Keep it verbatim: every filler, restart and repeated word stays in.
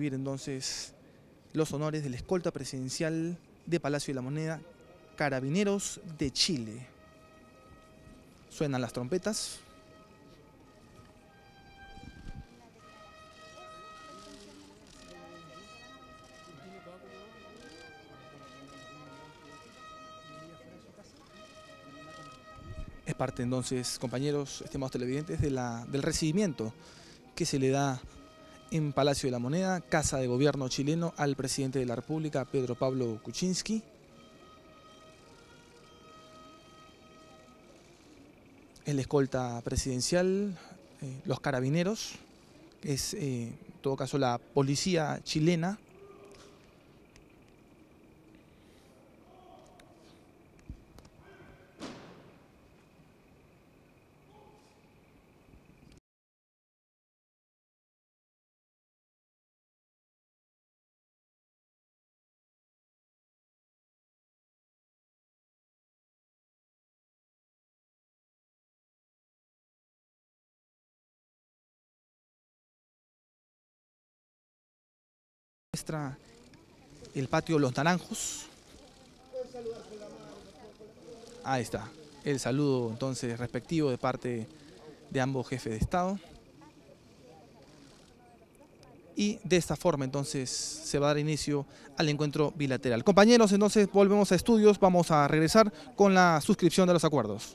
recibir entonces los honores de la escolta presidencial de Palacio de la Moneda, Carabineros de Chile. Suenan las trompetas. Es parte entonces, compañeros, estimados televidentes, de la, del recibimiento que se le da en Palacio de la Moneda, Casa de Gobierno chileno, al presidente de la República, Pedro Pablo Kuczynski. Es la escolta presidencial, eh, los carabineros, es eh, en todo caso la policía chilena. Muestra el patio Los Naranjos. Ahí está, el saludo entonces respectivo de parte de ambos jefes de Estado. Y de esta forma entonces se va a dar inicio al encuentro bilateral. Compañeros, entonces volvemos a estudios, vamos a regresar con la suscripción de los acuerdos.